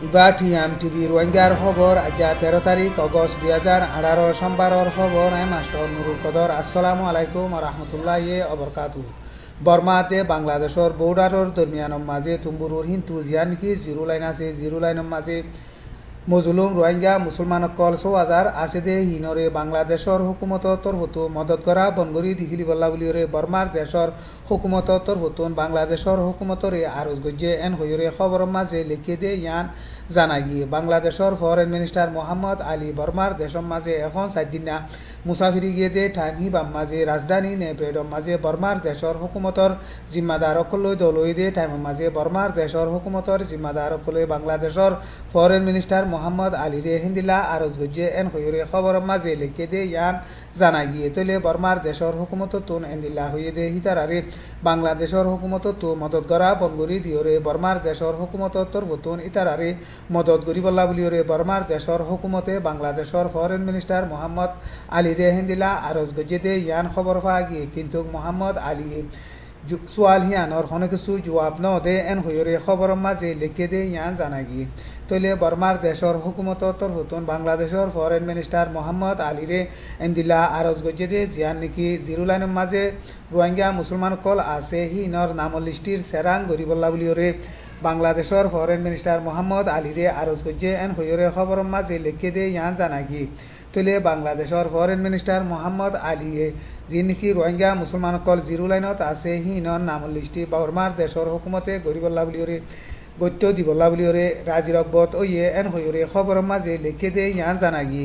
ইবাৰ TM TV রোহিঙ্গার খবর আজ 13 তারিখ অগস্ট 2018 সোমবারর খবর মাস্টার নুরুল কদর। আসসালামু আলাইকুম রহমতুল্লাহি অবরকাতু। বর্মাতে বাংলাদেশের বর্ডারের দরমিয়ানের মাঝে তুম্বুরুর হিন্দু জিয়ান কি জিরো লাইন আছে, জিরো লাইনের মাঝে মজলুম রোহিঙ্গা মুসলমান কল 6000 আছে দে হিনরে বাংলাদেশের হুকুমতর তরফতো মদত করা বনগরি দিহিলি বল্লা বলিওরে বর্মার দেশের হুকুমতর তরফতুন বাংলাদেশের হুকুমতরে আরজ গজ্জে এন হইরে খবর মাঝে লিখে দে ইয়ান জানা গিয়ে বাংলাদেশের ফরেন মিনিস্টার মোহাম্মদ আলী বর্মার দেশের মাঝে এখন 4 দিন মুসাফিরি গিয়ে দে টাইম হিবাম মাঝে রাজধানী নেপ্রেডম মাঝে বর্মার দেশের হুকুমতর জিম্মাদার অকলই দলই দে টাইমের মাঝে বর্মার দেশের হুকুমতর জিম্মাদার অকলই বাংলাদেশের ফরেন মিনিস্টার মোহাম্মদ আলী রে হিন্দিলা আরজ গজ্জে এন হইরে খবর মাঝে লিখে দে ইয়ান জানা গিয়ে তলে বর্মার দেশের হুকুমত তুন এন্দিল্লা হইয়ে দে হিতারারে বাংলাদেশের হুকুমত তু মদত করা বনগরি দিওরে বর্মার দেশের হুকুমত তরফতুন ইতারারে মদত গরিবল্লা বলিওরে বর্মার দেশের হুকুমতে বাংলাদেশের ফরেন মিনিস্টার মোহাম্মদ আলী রে হিন্দিলা আরজ গজ্জে দে ইয়ান খবর পাওয়া গিয়ে কিন্তু মোহাম্মদ আলী সোয়াল হিয়ানোর কোনো কিছু জবাব ন দে এন হইরে খবর মাঝে লিখে দে ইয়ান জানা গিয়ে তৈলে বর্মার দেশের হুকুমত তরফতুন বাংলাদেশের ফরেন মিনিস্টার মোহাম্মদ আলী রে এন্দিলা আরজ গজ্জে দে জিয়ান নাকি জিরো লাইনের মাঝে রোহিঙ্গা মুসলমান কল আছে হিনর নামল লিস্টির সেরাং গরিবল্লা বলিওরে বাংলাদেশের ফরেন মিনিস্টার মোহাম্মদ আলী রে আরজ গজ্জে এন হইরে খবর মাঝে লিখে দে ইয়ান জানা গিয়ে তৈলে বাংলাদেশের ফরেন মিনিস্টার মোহাম্মদ আলীয়ে যি নাকি রোহিঙ্গা মুসলমান কল জিরো লাইনত আছে হিনর নামল লিস্টি বর্মার দেশের হুকুমতে গরিবল্লা বলিওরে গত্য দিবল্লা বলিওরে রাজি রকবত ওয়ে এন হইরে খবর মাঝে লিখে দে ইয়ান জানা গিয়ে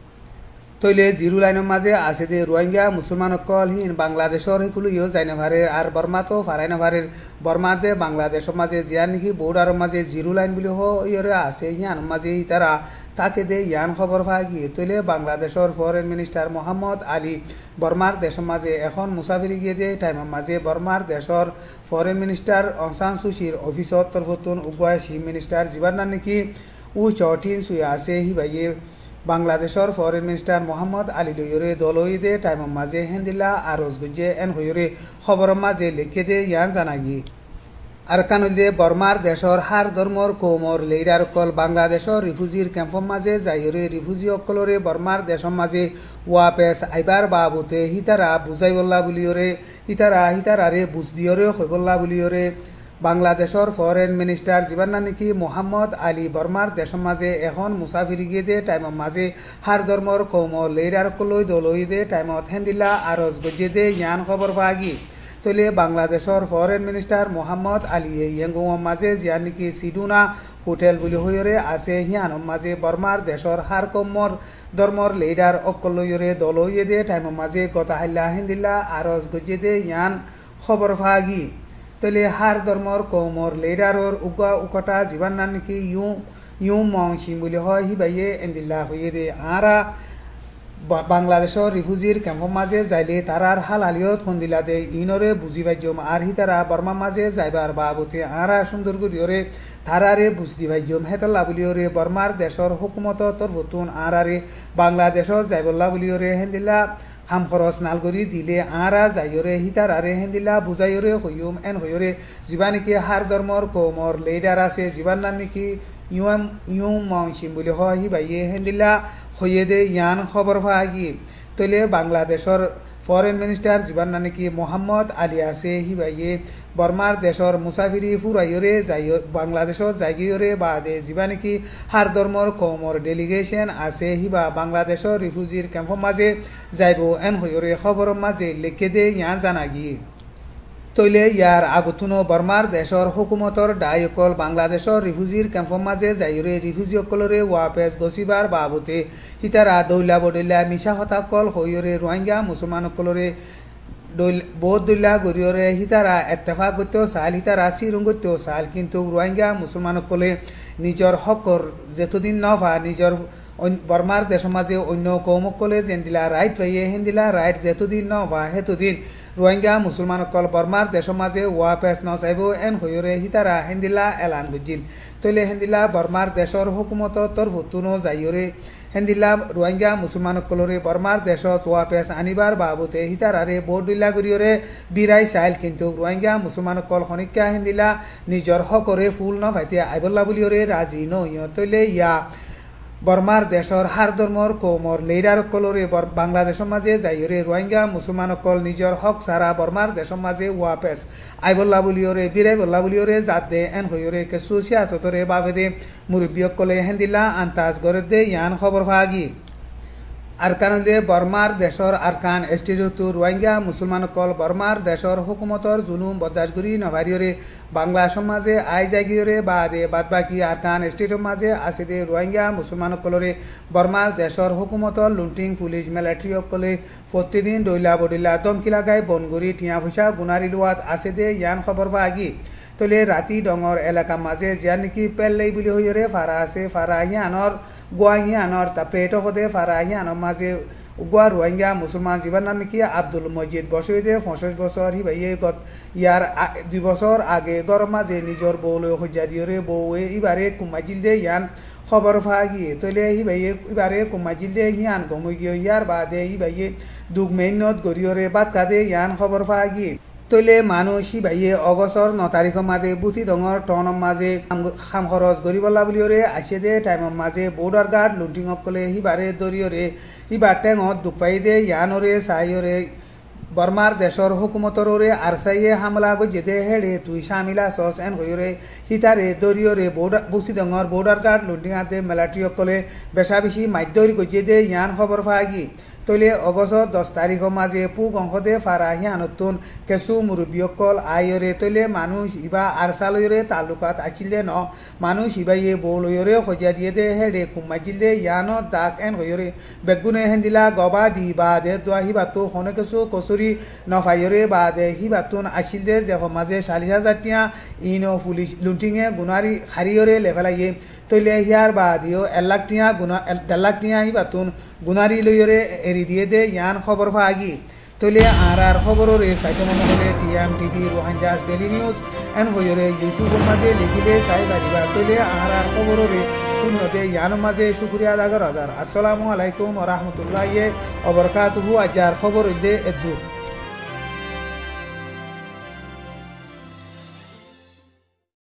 তৈলে জিরো লাইনের মাঝে আছে দে রোহিঙ্গা মুসলমান কল হিন বাংলাদেশের হেকুলিও যাই নাভারে আর বর্মা তো ফারাই নাভারের বর্মাতে বাংলাদেশের মাঝে জিয়ান নাকি বর্ডারের মাঝে জিরো লাইন বলি হইরে আছে ইয়ান মাঝে তারা তাকে দে ইয়ান খবর পাওয়া গিয়ে তৈলে বাংলাদেশের ফরেন মিনিস্টার মোহাম্মদ আলী বর্মার দেশের মাঝে এখন মুসাফিরি গিয়ে দে টাইমের মাঝে বর্মার দেশের ফরেন মিনিস্টার অং সান সুচির অফিসত তরফতুন উগয় চিফ মিনিস্টার যিবার নাকি চটিন সুয়ে আছে হিবাইয়ে বাংলাদেশের ফরেন মিনিস্টার মোহাম্মদ আলী লইরে দলই দে টাইমের মাঝে হেন্দিলা আরজ গজ্জে এন হইরে খবর মাঝে লিখে দে ইয়ান জানা গিয়ে আর কানুল দে বর্মার দেশের হার ধর্মর কৌমর লেইরার কল বাংলাদেশের রিফিউজির ক্যাম্পর মাঝে যাইরে রিফিউজি অকলরে বর্মার দেশের মাঝে ওয়াপেস আইবার বাবুতে হিতারা বুঝাইবল্লা বলিওরে হিতারারে বুঝ দিওরে হইবল্লা বলিওরে বাংলাদেশের ফরেন মিনিস্টার যিবার নাকি মোহাম্মদ আলী বর্মার দেশের মাঝে এখন মুসাফিরি গিয়ে দে টাইমের মাঝে হার ধর্মর কৌমর লেইরার কলই দলই দে টাইমত হেন্দিলা আরজ গজ্জে দে ইয়ান খবর পাওয়া গিয়ে তৈলে বাংলাদেশের ফরেন মিনিস্টার মোহাম্মদ আলী ইয়েঙ্গুমার মাঝে জিয়ান নাকি সিডুনা হোটেল বলি হইরে আছে হিয়ানোর মাঝে বর্মার দেশের হার কম্মর ধর্মর লিডার অকলইরে দলইয়ে দে টাইমের মাঝে গতা হাল্লা হিন্দিল্লা আরজ গজ্জে দে ইয়ান খবর পাওয়া গিয়ে তৈলে হার ধর্মর কৌমর লিডারর উকটা যিবার নাকি ইউ মং সিং বলি হয় হিবাইয়ে এন্দিল্লা হইয়ে দে আরা বাংলাদেশের রিফিউজির ক্যাম্পর মাঝে যাইলে তারার হাল আলিয়ত খন্দিলা দে ইনরে বুঝি ভাইজম আর হিতারা বর্মা মাঝে যাইবার বাবতে আরা সুন্দর করিওরে তারারে বুঝদি ভাইজম হেতাল্লা বলিওরে বর্মার দেশের হুকুমত তরফতুন আরারে বাংলাদেশত যাইবল্লা বলিওরে হেন্দিল্লা খাম খরচ নালগরি দিলে আরা যাইরে হিতারারে হেন্দিল্লা বুঝাইরে হইম এন হইরে যিবা নাকি হার ধর্মর কৌমর লিডার আছে যিবার নাম নাকি ইউ মাউসিম বলি হয় হিবাইয়ে হেন্দিল্লা হইয়ে দে ইয়ান খবর পাওয়া গিয়ে তৈলে বাংলাদেশের ফরেন মিনিস্টার যিবার নাকি মোহাম্মদ আলী আছে হিবাইয়ে বর্মার দেশের মুসাফিরি ফুরাইরে যাই বাংলাদেশত যাইরে বাদে যিবা নাকি হার ধর্মর কৌমর ডেলিগেশন আছে হিবা বাংলাদেশের রিফিউজির ক্যাম্পর মাঝে যাইব এন হইরে খবর মাঝে লিখে দে ইয়ান জানা গিয়ে তৈলে ইয়ার আগতুনো বর্মার দেশের হুকুমতর ডাইকল বাংলাদেশের রিফিউজির ক্যাম্পর মাঝে যাইরে রিফিউজি অকলরে ওয়াপেস গছিবার বাবতে হিতারা দৈলা বদৈলা মিশা হতাকল হইরে রোহিঙ্গা মুসলমান অকলরে বহুত দৈলা গরিয়রে হিতারা এত্তেফাক করতেও চাল হিতারা চিরুং করতেও চাল কিন্তু রোহিঙ্গা মুসলমান অকলে নিজের হকর যেতদিন নভা নিজের বর্মার দেশের মাঝে অন্য কৌমকলে যেদিলা রাইট পাইয়ে হেন্দিলা রাইট যেতদিন নভা হেতদিন রোহিঙ্গা মুসলমান অকল বর্মার দেশের মাঝে ওয়াপেস নচাইব এন হইরে হিতারা হেন্দিলা এলান বুঝিন তৈলে হেন্দিলা বর্মার দেশের হুকুমত তরফতুনো যাইরে হেন্দিলা রোহিঙ্গা মুসলমান কলরে বর্মার দেশ ওয়াপেস আনিবার বাবুতে হিতারারে বোর্ড দিল্লা গরিয়রে বিরাই চাইল কিন্তু রোহিঙ্গা মুসলমান কল খনিকা হেন্দিলা নিজর হকরে ফুল ন ভাইতে আইবল্লা বুলিওরে রাজি নইয় তৈলে ইয়া বর্মার দেশর হার ধর্মর কৌমর লেইরার কলরে বাংলাদেশের মাঝে যাইরে রোহিঙ্গা মুসলমান কল নিজর হক সারা বর্মার দেশের মাঝে ওয়াপেস আইবল্লা বুলিওরে বিরাই বল্লা বুলিওরে জাত দে এন হইরে কেসু সিয়াসতরে বাভেদে মুরব্বিয়ক কলে হেন্দিলা আন্তাজ গরে দে ইয়ান খবর ফাগি আরকানুদে বর্মার দেশর আরকান এস্টিরুতু রোহিঙ্গা মুসলমান কল বর্মার দেশর হুকুমতর জুলুম বদাসগুরি নভারিয়রে বাংলা সমাজে আই জাগিয়রে বাদে বাদবাকি আরকান এস্টির মাঝে আছে দে রোহিঙ্গা মুসলমান কলরে বর্মার দেশর হুকুমতর লুন্টিং পুলিশ মিলিটারি কলে প্রতিদিন ডইলা বডিলা দমকি লাগাই বনগুড়ি টিয়া ফুসা গুনারি লোয়াত আছে দে ইয়ান খবর আগি তলে রাতি ডঙর এলাকা মাঝে জিয়া নাকি পেল্লাই বুলি হইরে ফারা আছে ফারা হিয়ানর গোয়া হিয়ানর তারপরে এটা হদে ফারা হিয়ানর মাঝে গোয়া রোহিঙ্গা মুসলমান জীবন নাম নাকি আব্দুল মজিদ বসইদে 65 বছর হিবাইয়ে গত ইয়ার 2 বছর আগে দর মাঝে নিজর বউলে হজ্জা দিয়রে বউয়ে ইবারে কুমাজিল দে ইয়ান খবর ফাগিয়ে তলে হিবাইয়ে ইবারে কুমাজিল দে হিয়ান গমই গিয়ে ইয়ার বাদে হিবাইয়ে দুগ মেইনত গরিয়রে বাদ কাদে ইয়ান খবর ফাগিয়ে তৈলে মানুষ হিবাইয়ে অগস্টর 9 তারিখের মাঝে বুথি ডঙর টনৰ মাঝে খাম খরচ গরিবল্লা বুলিওরে আসে দে টাইমের মাঝে বর্ডার গার্ড লুটিং কলে হিবারে দরিয়রে হিবার টেঙত দুপাই দে ইয়ানরে সাইয়রে বর্মার দেশর হুকুমতরে আরসাইয়ে হামলা গজে দে হেড়ে তুই সামিলা সস এন হইরে হিতারে দরিয়রে বর্ডার বুথি ডঙর বর্ডার গার্ড লুটিং আতে মিলিটারি কলে বেশা বেশি মাধ্যরি গজে দে ইয়ান খবর ফাগি তৈলে অগস্ট 10 তারিখের মাঝে পুক অংশ দে ফারা হিয়ানতুন কেসু মুরব্বিয়কল আইরে তৈলে মানুষ ইবা আরসালয়রে তালুকাত আছিল দে ন মানুষ ইবাইয়ে বৌলয়রে খোঁজা দিয়ে দে হেডে কুমাইছিল দে ইয়ানো দাগ এন হইরে বেগুনে হেন্দিলা গবা দি বা দে দোয়া হিবাতো হনে কেসু কচুরি নফাইরে বা দে হিবাতুন আছিল দে যে মাঝে 40,000 টিয়া ইনো পুলিশ লুটিংয়ে গুনারি হারিয়রে লেভেলাইয়ে তৈলে হিয়ার বা দিও 1 লাখ টিয়া গুনা 1 লাখ টিয়া হিবাতুন গুনারি লইরে এরি দিয়ে দে ইয়ান খবর ফাগি তৈলে আর খবরের সাইটে মনে হলে টিএম টিভি রোহাঞ্জাস ডেলি নিউজ এন হইরে ইউটিউবের মাঝে লিখিলে চাই পারিবা তৈলে আর খবরের শূন্যতে ইয়ান মাঝে শুক্রিয়া আদা করা হাজার। আসসালামু আলাইকুম ওয়া রাহমাতুল্লাহি ওয়া বারাকাতুহু। আজার খবর হইলে এদুর।